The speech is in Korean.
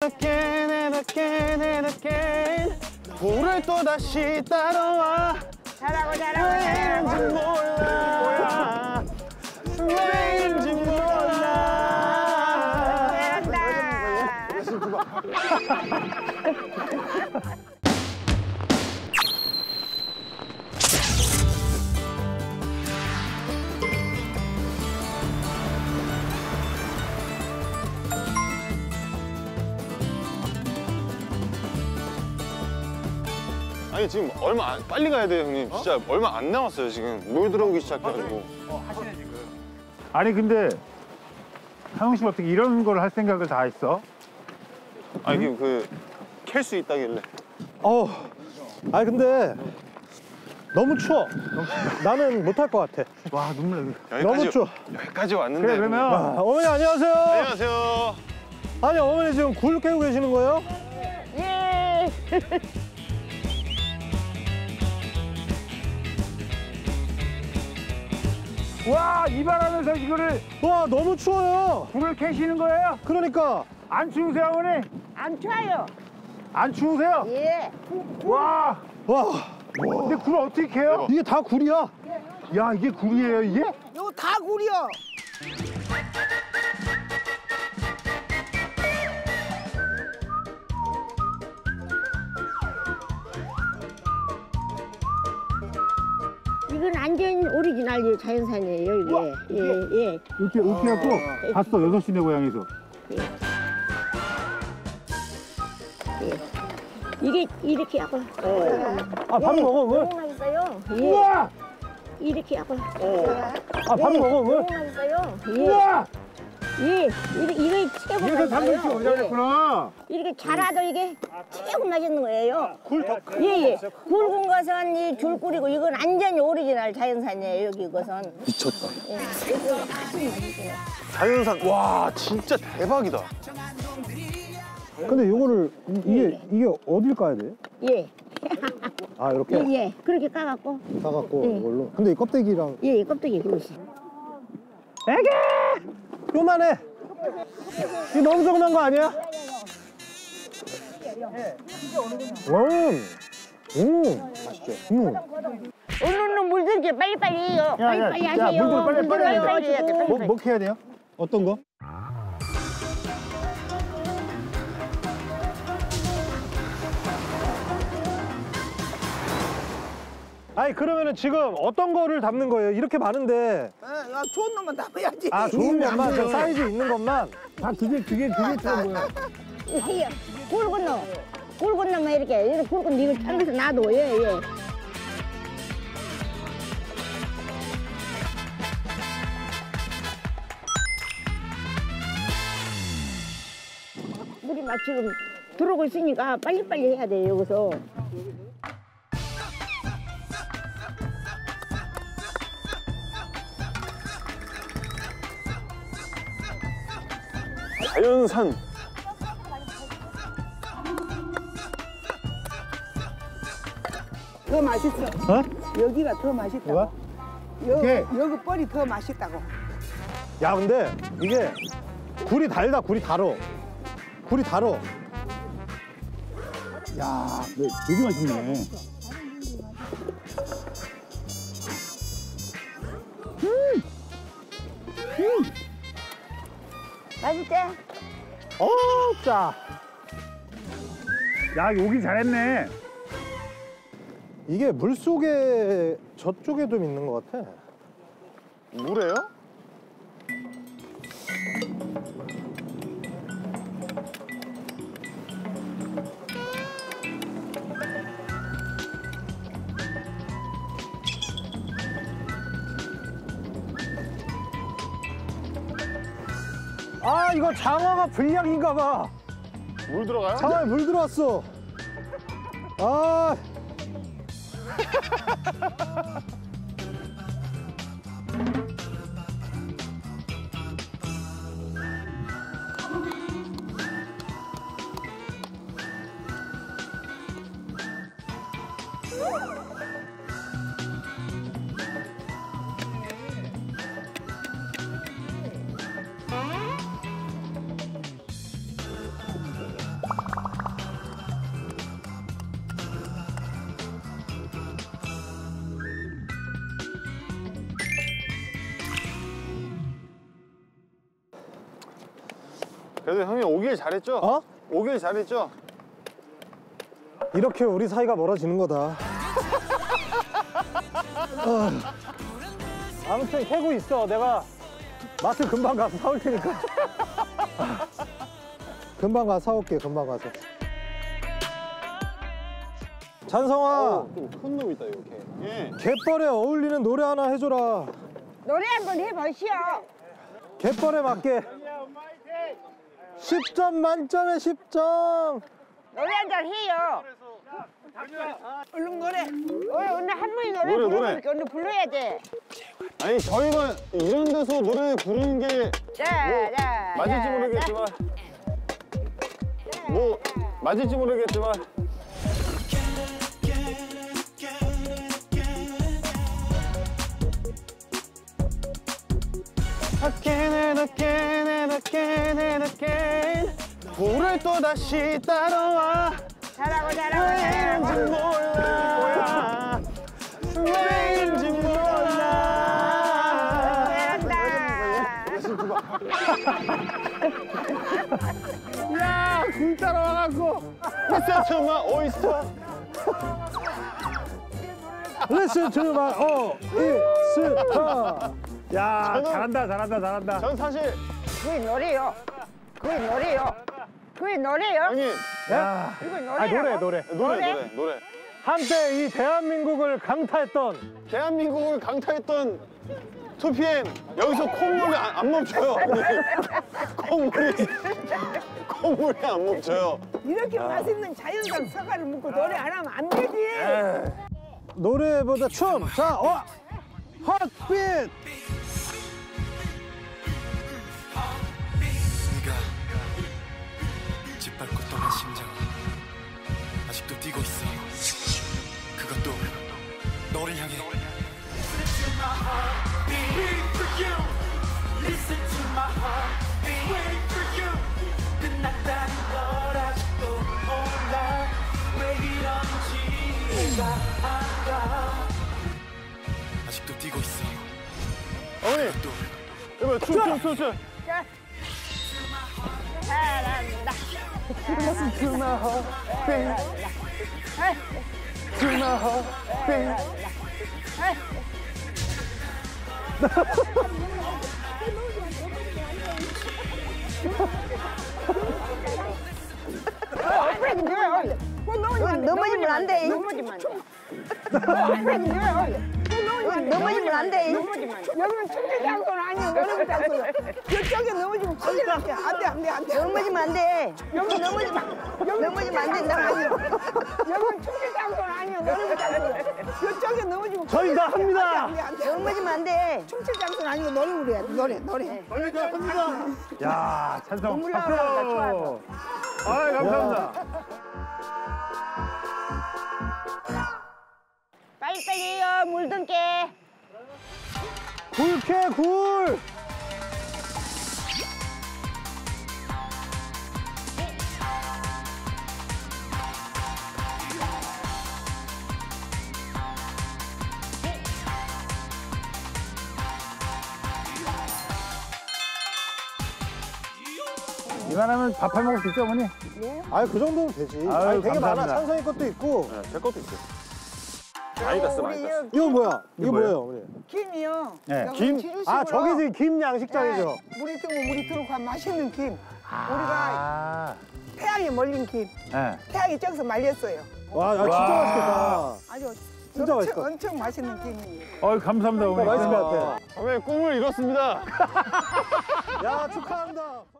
again and again and again. 불을 또 다시 따라와. 잘하고 왜인지 몰라. 왜인지 몰라. 잘한다. 아니 지금 얼마 빨리 가야 돼요 형님. 진짜 얼마 안 남았어요 지금. 물 들어오기 시작해가지고. 하시네 지금. 아니 근데 하영 씨 어떻게 이런 걸 할 생각을 다 했어? 아니 캘 수 있다길래. 아니 근데 너무 추워. 나는 못할 것 같아. 와 눈물 나. 너무 추워. 여기까지 왔는데. 그래 그러면 어머니 안녕하세요. 안녕하세요. 아니 어머니 지금 굴 캐고 계시는 거예요? 예. 와 이발하면서 이거를 와 너무 추워요. 불을 캐시는 거예요? 그러니까. 안 추우세요 어머니? 안 쳐요. 안 추우세요? 예. 와. 근데 굴 어떻게 캐요? 이게 다 굴이야. 야 이게 굴이에요 이게? 이거 다 굴이요. 이건 완전 오리지널 자연산이에요, 이게. 예. 이렇게 해갖고 봤어 6시내 고향에서. 이게 이렇게 하고. 밥 먹어 왜? 너무 맛있어요. 예. 우와! 이렇게 하고. 밥 먹어 왜? 너무 맛있어요. 예. 우와! 예. 이게 최고 이래서 맛있어요. 300씩 올라갔구나. 이렇게 자라도 이게 최고 맛있는 거예요. 굴 더 큰. 예. 굵은 것은 이 줄꿀이고 이건 완전히 오리지널 자연산이에요, 여기 이것은. 미쳤다. 예. 이거 아주 맛있어요. 자연산. 와 진짜 대박이다. 근데 이거를 이게 어딜 까야 돼? 예. 아 이렇게 예. 그렇게 까갖고. 사갖고 예. 이걸로. 근데 이 껍데기랑 예, 껍데기 그것이. 애기! 요만해. 이 너무 조그만 거 아니야? 맛있죠. 얼른 물들게 빨리빨리 해요. 빨리빨리 하세요. 물들 빨리 해야 돼. 뭐 캐야 돼요? 어떤 거? 아니 그러면은 지금 어떤 거를 담는 거예요? 이렇게 많은데. 야, 좋은 놈만 담아야지. 아 좋은 것만, 저 사이즈 있는 것만. 다 그게 처럼 보여. 해요. 굵은 놈. 굵은 놈만 이렇게 굵은 이걸 잘라서 놔둬. 예. 물이 막 지금 들어오고 있으니까 빨리빨리 해야 돼요, 여기서. 자연산. 더 맛있어. 어? 여기가 더 맛있다고. 뭐야? 여기 뻘이 더 맛있다고. 야 근데 이게 굴이 달다. 굴이 달어. 굴이 달어. 야, 되게 맛있네. 맛있지? 짜. 야, 오긴 잘했네. 이게 물 속에 저쪽에 좀 있는 것 같아. 물에요? 아 이거 장어가 불량인가 봐. 물 들어가요? 장어에 물 들어왔어. 아. 그래도 형님 오길 잘했죠? 어? 오길 잘했죠? 이렇게 우리 사이가 멀어지는 거다. 아무튼 캐고 있어. 내가 마트 금방 가서 사올 테니까. 금방 가서 사올게. 금방 가서. 찬성아, 큰 놈 있다 이렇게. 예. 갯벌에 어울리는 노래 하나 해줘라. 노래 한번 해보시오. 갯벌에 맞게. 10점 만점에 10점. 노래 한 잔 해요. 얼른 노래. 오늘 한문이 노래 노래, 부르니까 오늘 불러야 돼. 아니 저희가 이런 데서 노래 부르는 게 자, 맞을지 모르겠지만 뭐 맞을지 모르겠지만 Again and again and again and again 불을 또 다시 따라와 잘하고 왜인지 몰라 왜인지 몰라 야, 굴 따라와갖고 Listen to my oyster Listen to my oyster. 야, 잘한다. 전 사실 그게 노래요. 그게 노래요. 그게 노래요. 형님 야, 이거 노래요. 아, 노래. 노래 한때 이 대한민국을 강타했던 대한민국을 강타했던 2PM 여기서 콧물이 안 멈춰요 콧물이 안 멈춰요 이렇게 맛있는 자연산 사과를 먹고 노래 안 하면 안 되지. 노래보다 춤. 자, 핫빛. 네가 짓밟고 떠난 심장 아직도 뛰고 있어. 그것도 너를 향해. 아직도 뛰고 있어. 어머니 이거 춤 잘한다. 넘어지면 안 돼. 넘어지면 안 돼. 넘어지면 안 돼. 여기는 축제 장소는 아니야. 노래 장소야. 이쪽에 넘어지면 큰일 날게. 안 돼. 넘어지면 안 돼. 여기 넘어지면 안 된다. 여기는 축제 장소는 아니야. 노래 장소야. 이쪽에 넘어지면 저희 다 합니다. 안 돼. 넘어지면 안 돼. 축제 장소는 아니고 노래 부르야 돼. 노래. 야, 찬성. 눈물 나오라, 좋아서. 아, 감사합니다. 빨리빨리 해요. 물 든게. 굴캐 굴. 이만하면 밥 해 먹을 수 있죠, 어머니? 아니, 그 정도면 되지. 아유, 아니, 되게 많아. 감사합니다. 찬성이 것도 있고. 제 것도 있어요 많이 땄어 많이 땄어 이거 뭐야? 이거 이거 뭐예요, 어머니? 김이요. 네, 여기 김? 지주식으로. 아, 저기지 김 양식장이죠. 물이 뜨고 물이 들어고 한 맛있는 김. 우리가 아, 태양에 몰린 김. 네. 태양이 쪄서 말렸어요. 와, 진짜 와. 맛있겠다. 아주 진짜 맛있다. 엄청 맛있는 김이에요. 감사합니다, 어머니. 맛있을 것 같아. 선배님 꿈을 이뤘습니다 야, 축하한다.